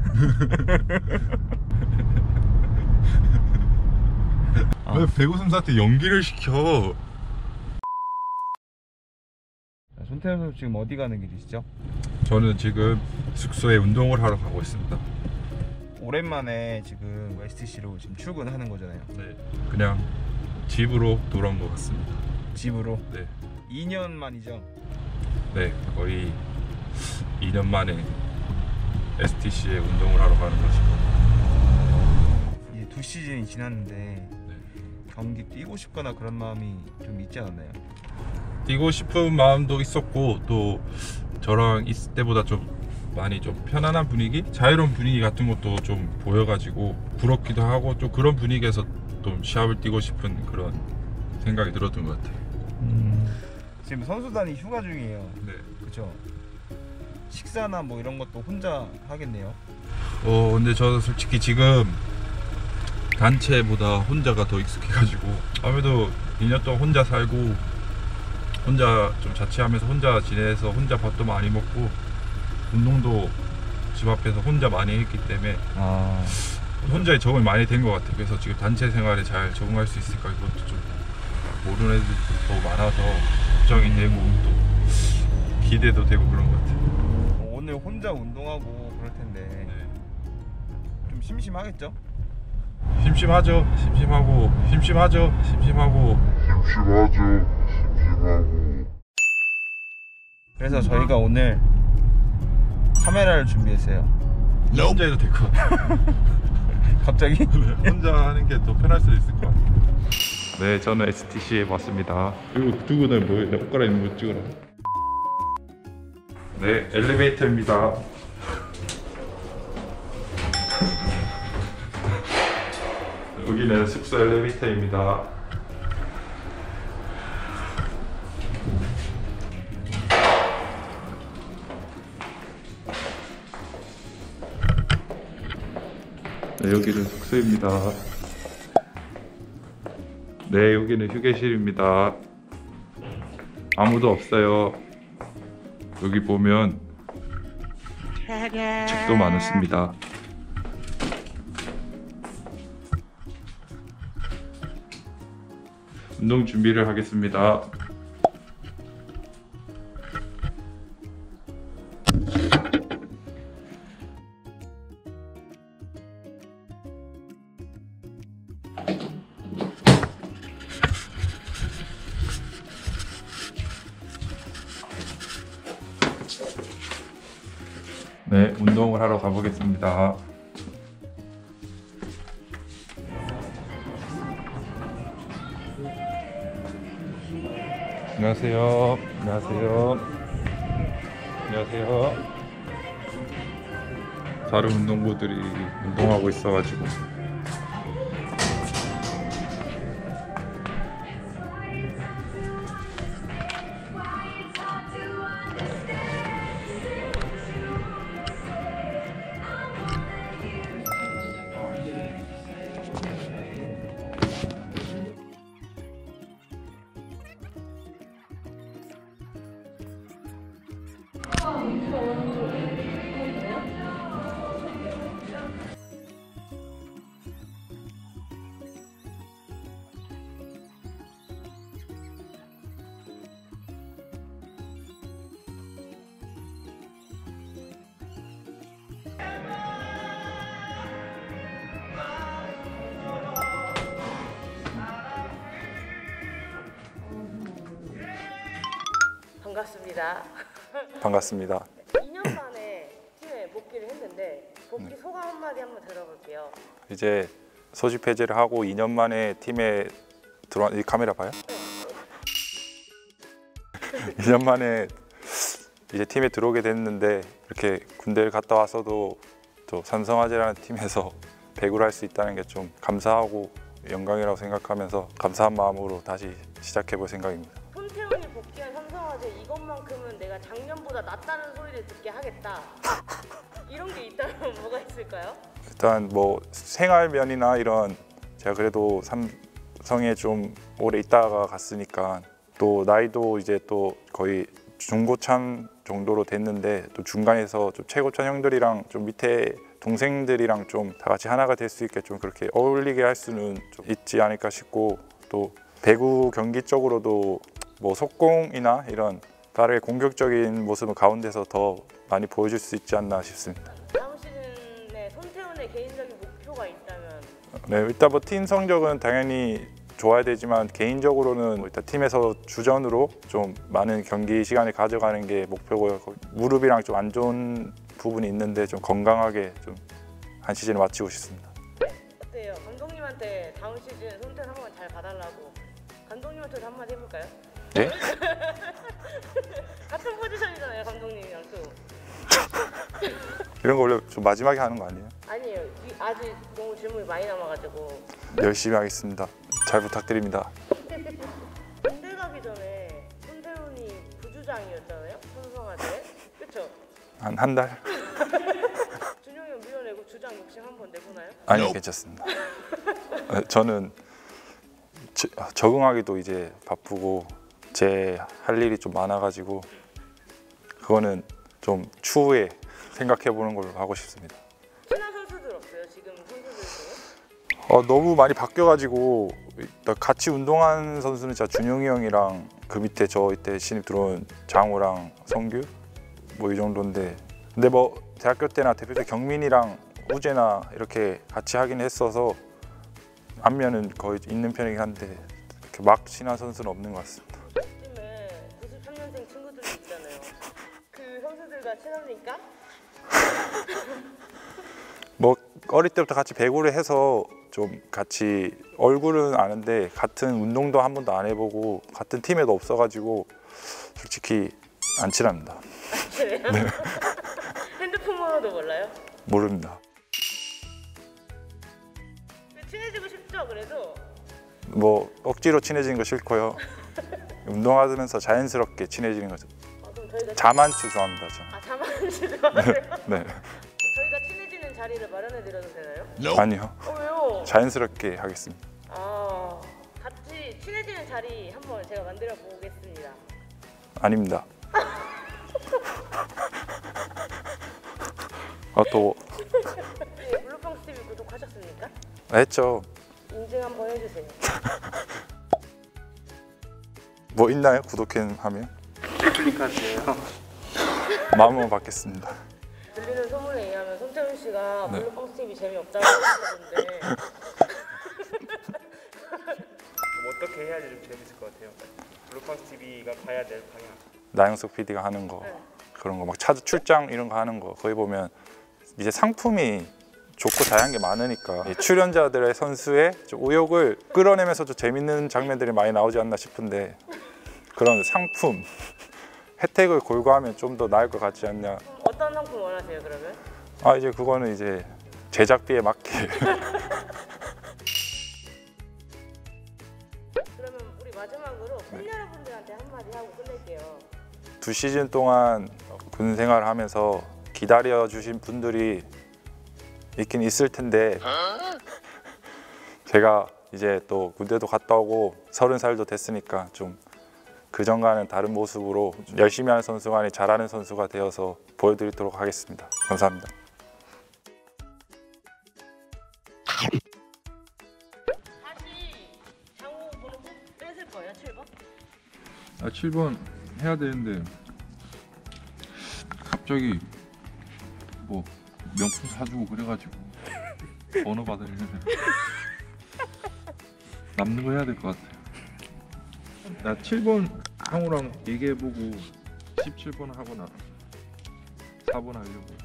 왜 배구 선수한테 연기를 시켜? 손태현 선수 지금 어디 가는 길이시죠? 저는 지금 숙소에 운동을 하러 가고 있습니다. 오랜만에 지금 STC로 지금 출근하는 거잖아요. 네. 그냥 집으로 돌아온 것 같습니다. 집으로? 네. 2년 만이죠? 네, 거의 2년 만에 STC에 운동을 하러 가는 거죠. 이제 2시즌이 지났는데 네. 경기 뛰고 싶거나 그런 마음이 좀 있지 않았나요? 뛰고 싶은 마음도 있었고, 또 저랑 있을 때보다 좀 많이 좀 편안한 분위기? 자유로운 분위기 같은 것도 좀 보여가지고 부럽기도 하고, 좀 그런 분위기에서 좀 시합을 뛰고 싶은 그런 생각이 들었던 것 같아요. 지금 선수단이 휴가 중이에요. 네. 그렇죠? 식사나 뭐 이런 것도 혼자 하겠네요. 근데 저도 솔직히 지금 단체보다 혼자가 더 익숙해가지고, 아무래도 2년 동안 혼자 살고 혼자 좀 자취하면서 혼자 지내서 혼자 밥도 많이 먹고 운동도 집 앞에서 혼자 많이 했기 때문에 혼자에 적응이 많이 된 것 같아요. 그래서 지금 단체 생활에 잘 적응할 수 있을까, 이것도 좀 모르는 애들도 더 많아서 걱정이 되고 또 기대도 되고 그런 것 같아요. 오늘 혼자 운동하고 그럴 텐데 네. 좀 심심하겠죠? 심심하죠. 심심하고. 그래서 저희가 오늘 카메라를 준비했어요. 혼자 해도 될 것 같아요. 갑자기? 혼자 하는 게 더 편할 수도 있을 것 같아요. 네, 저는 STC에 왔습니다. 그리고 두고는 뭐, 내 옷 갈아입는 거 찍으라. 네, 엘리베이터입니다. 여기는 숙소 엘리베이터입니다. 네, 여기는 숙소입니다. 네, 여기는 휴게실입니다. 아무도 없어요. 여기 보면 책도 많습니다. 운동 준비를 하겠습니다. 네, 운동을 하러 가보겠습니다. 안녕하세요. 다른 운동부들이 운동하고 있어가지고. 반갑습니다. 2년 만에 팀에 복귀를 했는데 복귀 소감 한마디 한번 들어볼게요. 이제 소집 해제를 하고 2년 만에 팀에 들어온, 이 카메라 봐요? 2년 만에 이제 팀에 들어오게 됐는데, 이렇게 군대를 갔다 와서도 또 삼성화재라는 팀에서 배구를 할 수 있다는 게 좀 감사하고 영광이라고 생각하면서 감사한 마음으로 다시 시작해 볼 생각입니다. 손태훈이 복귀한 삼성화재 이것만큼은 내가 작년보다 낫다는 소리를 듣게 하겠다. 이런 게 있다면 뭐가 있을까요? 일단 뭐 생활면이나 이런, 제가 그래도 삼성에 좀 오래 있다가 갔으니까, 또 나이도 이제 또 거의 중고참 정도로 됐는데 또 중간에서 좀 최고천 형들이랑 좀 밑에 동생들이랑 좀 다 같이 하나가 될 수 있게 좀 그렇게 어울리게 할 수는 좀 있지 않을까 싶고 또 배구 경기 쪽으로도 뭐 속공이나 이런 빠르게 공격적인 모습을 가운데서 더 많이 보여줄 수 있지 않나 싶습니다. 다음 시즌에 손태훈의 개인적인 목표가 있다면 네, 일단 뭐 팀 성적은 당연히 좋아야 되지만 개인적으로는 일단 팀에서 주전으로 좀 많은 경기 시간을 가져가는 게 목표고요. 무릎이랑 좀 안 좋은 부분이 있는데 좀 건강하게 좀 한 시즌을 마치고 싶습니다. 어때요? 감독님한테 다음 시즌 손태훈 한번 잘 봐달라고 감독님한테도 한마디 해볼까요? 네? 같은 포지션이잖아요, 감독님이랑 또. 이런 거 원래 좀 마지막에 하는 거 아니에요? 아니에요. 아직 너무 질문이 많이 남아가지고. 열심히 하겠습니다. 잘 부탁드립니다. 군대 가기 전에 손태훈이 부주장이었잖아요, 삼성화재. 그쵸? 한 달? 준영이 형 밀어내고 주장 욕심 한번 내보나요? 아니요, 괜찮습니다. 저는 적응하기도 이제 바쁘고 제 할 일이 좀 많아가지고 그거는 좀 추후에 생각해보는 걸로 하고 싶습니다. 친한 선수들 없어요, 지금 선수들 중에? 너무 많이 바뀌어가지고 일단 같이 운동한 선수는 진짜 준용이 형이랑 그 밑에 저 이때 신입 들어온 장호랑 성규 뭐 이 정도인데 근데 뭐 대학교 때나 대표 때 경민이랑 우재나 이렇게 같이 하긴 했어서 안면은 거의 있는 편이긴 한데 이렇게 막 친한 선수는 없는 것 같습니다. 팀에 93년생 친구들이 있잖아요. 그 선수들과 친합니까? 뭐 어릴 때부터 같이 배구를 해서 좀 같이 얼굴은 아는데 같은 운동도 한 번도 안 해보고 같은 팀에도 없어가지고 솔직히 안 친합니다. 그래요? 네. 핸드폰 번호도 몰라요? 모릅니다. 친해지고 싶죠, 그래도? 뭐 억지로 친해지는 거 싫고요. 운동하면서 자연스럽게 친해지는 거죠. 그럼 저희가 자만추 좋아합니다. 저는. 자만추 좋아하세요? 네. 저희가 친해지는 자리를 마련해 드려도 되나요? 아니요. 왜요? 자연스럽게 하겠습니다. 같이 친해지는 자리 한번 제가 만들어 보겠습니다. 아닙니다. 또 블루펑스 TV 구독하셨습니까? 했죠. 인증 한번 해주세요. 뭐 있나요? 구독하면? 플리카드예요. 마음만 받겠습니다. 들리는 소문에 의하면 손태훈 씨가 네. 블루펑스 TV 재미없다고 하셨는데 어떻게 해야지 좀 재밌을 것 같아요? 블루팡스 TV가 가야 될 방향. 나영석 PD가 하는 거 네. 그런 거 막 차주 출장 이런 거 하는 거 거기 보면 이제 상품이 좋고 다양한 게 많으니까 이 출연자들의 선수의 좀 의욕을 끌어내면서 좀 재밌는 장면들이 많이 나오지 않나 싶은데 그런 상품 혜택을 골고하면 좀 더 나을 것 같지 않냐. 어떤 상품 원하세요, 그러면? 이제 그거는 이제 제작비에 맞게 그러면 우리 마지막으로 팬 여러분들한테 한마디 하고 끝낼게요. 2시즌 동안 군 생활을 하면서 기다려 주신 분들이 있긴 있을 텐데 제가 이제 또 군대도 갔다 오고 30살도 됐으니까 좀 그전과는 다른 모습으로 열심히 하는 선수가 아닌 잘하는 선수가 되어서 보여드리도록 하겠습니다. 감사합니다. 다시 장호 번호 뺏을 거예요, 7번? 7번 해야 되는데 갑자기 뭐 명품 사주고 그래가지고 번호 받으려면 남는 거 해야 될 것 같아요. 나 7번 상우랑 얘기해보고 17번 하거나 4번 하려고.